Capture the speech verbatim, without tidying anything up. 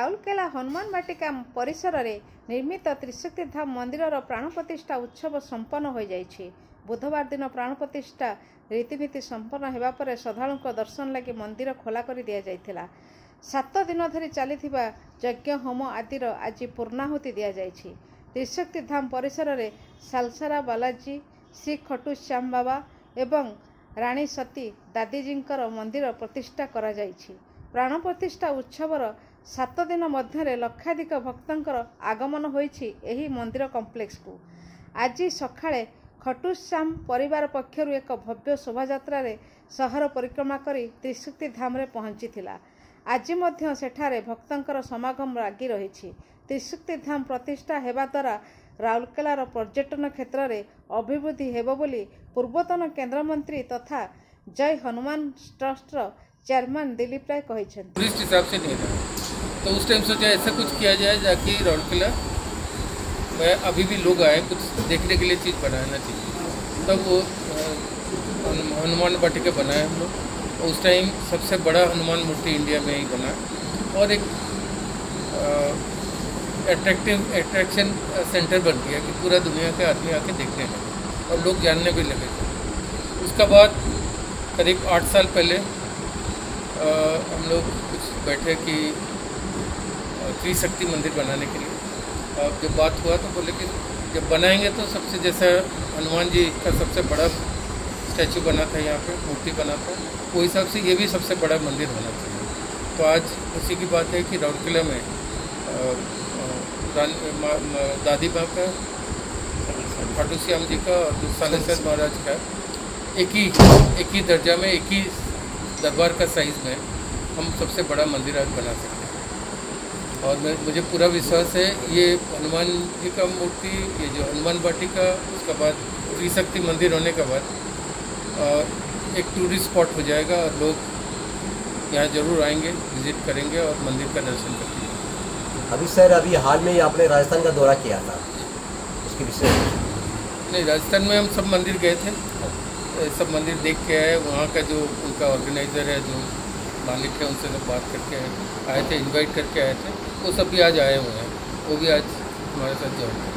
राउरकेला हनुमान बाटिका परिसर में निर्मित त्रिशक्ति धाम मंदिर प्राण प्रतिष्ठा उत्सव संपन्न हो जाइछि। बुधवार दिन प्राण प्रतिष्ठा रीतिनीति संपन्न होगा पर श्रद्धालुओं दर्शन लगी मंदिर खोला कर दि जाइथिला। सात दिन धरी चलिथिबा यज्ञ होम आदिर आज पूर्णाहुति दि जाइछि। त्रिशक्ति धाम परिसर में सालसारा बालाजी, श्री खटू श्याम बाबा एवं रानी सती दादीजींकर मंदिर प्रतिष्ठा करा जाइछि। प्राण प्रतिष्ठा उत्सवर सात दिन मध्य लक्षाधिक भक्तंकर आगमन होइछि एही मंदिर कॉम्प्लेक्स को। आज सकाळे खटुश्याम परिवार पक्षरु एक भव्य शोभायात्रा सहर परिक्रमा करी त्रिशक्ति धाम रे पहुंचीथिला। आज मध्य सेठारे भक्तंकर समागम लागी रहिछि। त्रिशक्ति धाम प्रतिष्ठा हेबा द्वारा राउरकेलार पर्यटन क्षेत्र में अभिवृद्धि हेबो बोली पूर्वतन केंद्रमंत्री तथा जय हनुमान ट्रस्ट चेयरमैन दिलीप राय कहिसेंति। टूरिस्ट हिसाब से नहीं था तो उस टाइम सोचा ऐसा कुछ किया जाए जाकि राउरकेला में अभी भी लोग आए, कुछ देखने के लिए चीज़ बनाना चाहिए। तब वो हनुमान बाटिका बनाए हम लोग। उस टाइम सबसे बड़ा हनुमान मूर्ति इंडिया में ही बना और एक अट्रैक्टिव अट्रैक्शन सेंटर बन गया कि पूरा दुनिया के आदमी आके देखने लगे और लोग जानने भी लगे थे। उसके बाद करीब आठ साल पहले आ, हम लोग कुछ बैठे कि त्रिशक्ति मंदिर बनाने के लिए। अब जब बात हुआ तो बोले कि जब बनाएंगे तो सबसे जैसा हनुमान जी का सबसे बड़ा स्टैचू बना था, यहाँ पे मूर्ति बना था, वो हिसाब से ये भी सबसे बड़ा मंदिर होना चाहिए। तो आज उसी की बात है कि राउरकेला में दादी माँ का, खाटू श्याम जी का और सालेसर महाराज का एक ही एक ही दर्जा में, एक ही दरबार का साइज में हम सबसे बड़ा मंदिर आज बना सकते हैं। और मैं मुझे पूरा विश्वास है ये हनुमान जी का मूर्ति, ये जो हनुमान बाटिका, उसके बाद त्रिशक्ति मंदिर होने के बाद एक टूरिस्ट स्पॉट हो जाएगा और लोग यहाँ जरूर आएंगे, विजिट करेंगे और मंदिर का दर्शन करेंगे। अभी सर अभी हाल में ही आपने राजस्थान का दौरा किया था, उसके विषय नहीं, राजस्थान में हम सब मंदिर गए थे, सब मंदिर देख के आए। वहाँ का जो उनका ऑर्गेनाइज़र है, जो मालिक है, उनसे सब बात करके आए थे, इनवाइट करके आए थे। वो सब भी आज आए हुए हैं, वो भी आज हमारे साथ ज्वाइन